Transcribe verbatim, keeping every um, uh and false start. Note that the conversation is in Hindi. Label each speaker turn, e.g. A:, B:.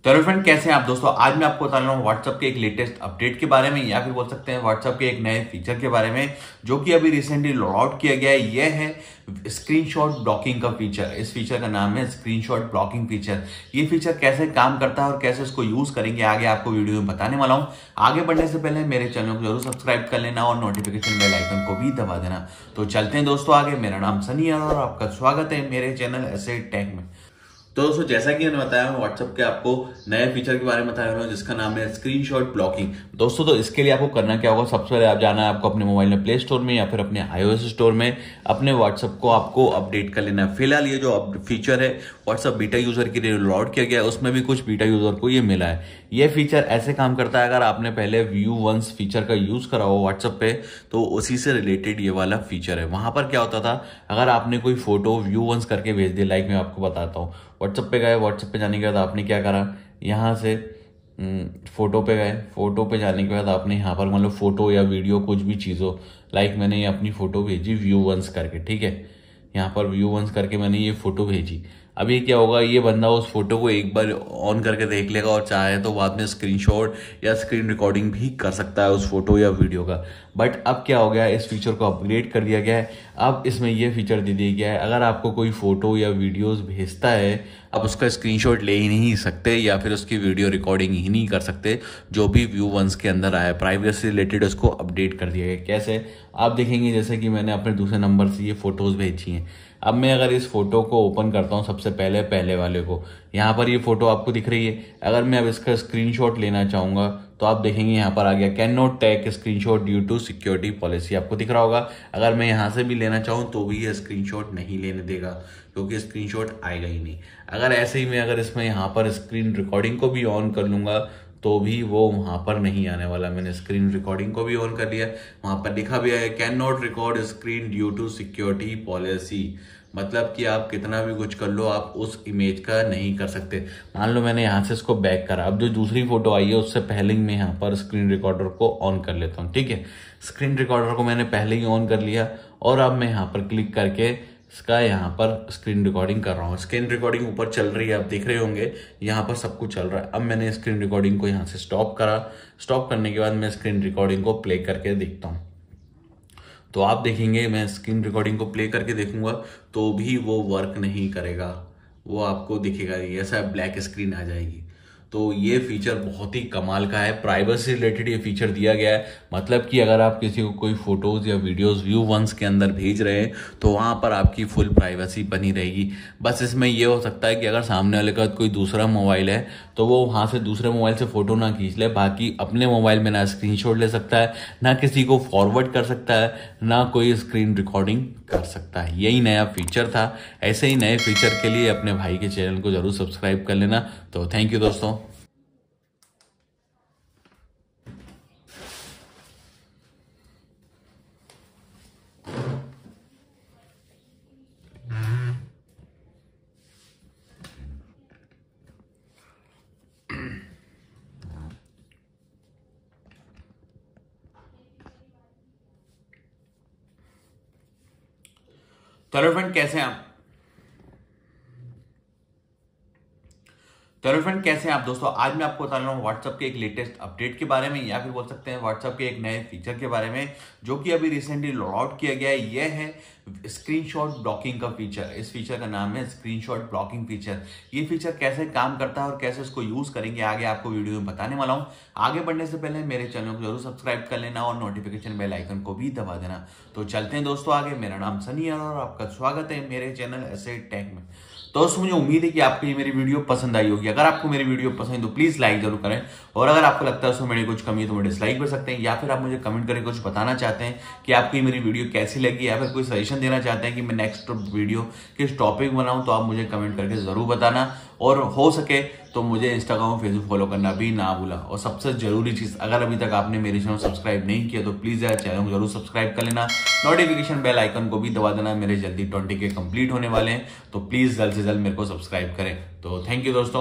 A: तो हेलो फ्रेंड, कैसे हैं आप दोस्तों। आज मैं आपको बता रहा हूँ व्हाट्सएप के एक लेटेस्ट अपडेट के बारे में, या फिर बोल सकते हैं व्हाट्सएप के एक नए फीचर के बारे में जो कि अभी रिसेंटली लॉन्च आउट किया गया है। यह है स्क्रीनशॉट ब्लॉकिंग का फीचर। इस फीचर का नाम है स्क्रीनशॉट ब्लॉकिंग फीचर। ये फीचर कैसे काम करता है और कैसे इसको यूज करेंगे आगे आपको वीडियो में बताने वाला हूँ। आगे बढ़ने से पहले मेरे चैनल को जरूर सब्सक्राइब कर लेना और नोटिफिकेशन बेल आइकन को भी दबा देना। तो चलते हैं दोस्तों आगे। मेरा नाम सनी है और आपका स्वागत है मेरे चैनल ऐसे टेक में। तो दोस्तों, जैसा कि मैंने बताया, मैं व्हाट्सएप के आपको नए फीचर के बारे में बता रहा हूँ जिसका नाम है स्क्रीनशॉट ब्लॉकिंग। दोस्तों, तो इसके लिए आपको करना क्या होगा, सबसे पहले आप जाना है आपको अपने मोबाइल में प्ले स्टोर में या फिर अपने आईओएस स्टोर में अपने व्हाट्सएप को आपको अपडेट कर लेना है। फिलहाल ये जो फीचर है व्हाट्सएप बीटा यूजर के लिए लॉन्च किया गया है, उसमें भी कुछ बीटा यूजर को ये मिला है। ये फीचर ऐसे काम करता है, अगर आपने पहले व्यू वंस फीचर का यूज करा हो व्हाट्सएप पे तो उसी से रिलेटेड ये वाला फीचर है। वहां पर क्या होता था, अगर आपने कोई फोटो व्यू वंस करके भेज दी, लाइक मैं आपको बताता हूँ। व्हाट्सएप पे गए, व्हाट्सएप पे जाने के बाद आपने क्या करा, यहाँ से फोटो पे गए। फोटो पे जाने के बाद आपने यहाँ पर मतलब फोटो या वीडियो कुछ भी चीज़ हो, लाइक मैंने ये अपनी फोटो भेजी व्यू वंस करके, ठीक है। यहाँ पर व्यू वंस करके मैंने ये फोटो भेजी। अभी क्या होगा, ये बंदा उस फोटो को एक बार ऑन करके देख लेगा और चाहे तो बाद में स्क्रीनशॉट या स्क्रीन रिकॉर्डिंग भी कर सकता है उस फोटो या वीडियो का। बट अब क्या हो गया, इस फीचर को अपग्रेड कर दिया गया है। अब इसमें यह फीचर दे दिया गया है, अगर आपको कोई फोटो या वीडियोस भेजता है, आप उसका स्क्रीनशॉट ले ही नहीं सकते या फिर उसकी वीडियो रिकॉर्डिंग ही नहीं कर सकते जो भी व्यू वंस के अंदर आया। प्राइवेसी रिलेटेड उसको अपडेट कर दिया गया। कैसे, आप देखेंगे जैसे कि मैंने अपने दूसरे नंबर से ये फोटोज भेजी हैं। अब मैं अगर इस फोटो को ओपन करता हूं, सबसे पहले पहले वाले को, यहाँ पर ये फोटो आपको दिख रही है। अगर मैं अब इसका स्क्रीनशॉट लेना चाहूंगा तो आप देखेंगे यहाँ पर आ गया can not take screenshot due to security policy, आपको दिख रहा होगा। अगर मैं यहाँ से भी लेना चाहूँ तो भी ये स्क्रीनशॉट नहीं लेने देगा क्योंकि स्क्रीनशॉट आएगा ही नहीं। अगर ऐसे ही मैं अगर इसमें यहाँ पर स्क्रीन रिकॉर्डिंग को भी ऑन कर लूंगा तो भी वो वहां पर नहीं आने वाला। मैंने स्क्रीन रिकॉर्डिंग को भी ऑन कर लिया, वहां पर लिखा भी है can not record screen due to security policy. मतलब कि आप कितना भी कुछ कर लो, आप उस इमेज का नहीं कर सकते। मान लो मैंने यहाँ से इसको बैक करा, अब जो दूसरी फोटो आई है उससे पहले ही मैं यहाँ पर स्क्रीन रिकॉर्डर को ऑन कर लेता हूँ, ठीक है। स्क्रीन रिकॉर्डर को मैंने पहले ही ऑन कर लिया और अब मैं यहाँ पर क्लिक करके इसका यहाँ पर स्क्रीन रिकॉर्डिंग कर रहा हूँ। स्क्रीन रिकॉर्डिंग ऊपर चल रही है, आप देख रहे होंगे यहाँ पर सब कुछ चल रहा है। अब मैंने स्क्रीन रिकॉर्डिंग को यहाँ से स्टॉप करा। स्टॉप करने के बाद मैं स्क्रीन रिकॉर्डिंग को प्ले करके देखता हूँ। तो आप देखेंगे मैं स्क्रीन रिकॉर्डिंग को प्ले करके देखूंगा तो भी वो वर्क नहीं करेगा, वो आपको दिखेगा ऐसा ब्लैक स्क्रीन आ जाएगी। तो ये फीचर बहुत ही कमाल का है। प्राइवेसी रिलेटेड ये फीचर दिया गया है, मतलब कि अगर आप किसी को कोई फोटोज या वीडियोस व्यू वंस के अंदर भेज रहे हैं तो वहां पर आपकी फुल प्राइवेसी बनी रहेगी। बस इसमें ये हो सकता है कि अगर सामने वाले का कोई दूसरा मोबाइल है तो वो वहां से दूसरे मोबाइल से फोटो ना खींच ले, बाकी अपने मोबाइल में ना स्क्रीनशॉट ले सकता है, ना किसी को फॉरवर्ड कर सकता है, ना कोई स्क्रीन रिकॉर्डिंग कर सकता है। यही नया फीचर था। ऐसे ही नए फीचर के लिए अपने भाई के चैनल को जरूर सब्सक्राइब कर लेना। तो थैंक यू दोस्तों। तो हेलो फ्रेंड, कैसे हैं आप तो हेलो फ्रेंड कैसे हैं आप दोस्तों। आज मैं आपको बता रहा हूँ व्हाट्सएप के एक लेटेस्ट अपडेट के बारे में, या फिर बोल सकते हैं व्हाट्सएप के एक नए फीचर के बारे में जो कि अभी रिसेंटली लॉन्च आउट किया गया है। यह है स्क्रीनशॉट ब्लॉकिंग का फीचर। इस फीचर का नाम है स्क्रीनशॉट ब्लॉकिंग फीचर। ये फीचर कैसे काम करता है और कैसे इसको यूज करेंगे आगे आपको वीडियो में बताने वाला हूँ। आगे बढ़ने से पहले मेरे चैनल को जरूर सब्सक्राइब कर लेना और नोटिफिकेशन बेल आइकन को भी दबा देना। तो चलते हैं दोस्तों आगे। मेरा नाम सनी है और आपका स्वागत है मेरे चैनल ऐसे टेक में। तो दोस्तों, मुझे उम्मीद है कि आपको ये मेरी वीडियो पसंद आई होगी। अगर आपको मेरी वीडियो पसंद है तो प्लीज लाइक जरूर करें, और अगर आपको लगता है उसमें मेरी कुछ कमी है तो मुझे डिसलाइक कर सकते हैं, या फिर आप मुझे कमेंट करके कुछ बताना चाहते हैं कि आपको ये मेरी वीडियो कैसी लगी, या फिर कोई सजेशन देना चाहते हैं कि मैं नेक्स्ट वीडियो किस टॉपिक बनाऊं तो आप मुझे कमेंट करके जरूर बताना। और हो सके तो मुझे इंस्टाग्राम और फेसबुक फॉलो करना भी ना भूला। और सबसे जरूरी चीज, अगर अभी तक आपने मेरे चैनल सब्सक्राइब नहीं किया तो प्लीज यार चैनल को जरूर सब्सक्राइब कर लेना, नोटिफिकेशन बेल आइकन को भी दबा देना। मेरे जल्दी ट्वेंटी के कंप्लीट होने वाले हैं, तो प्लीज जल्द से जल्द मेरे को सब्सक्राइब करें। तो थैंक यू दोस्तों।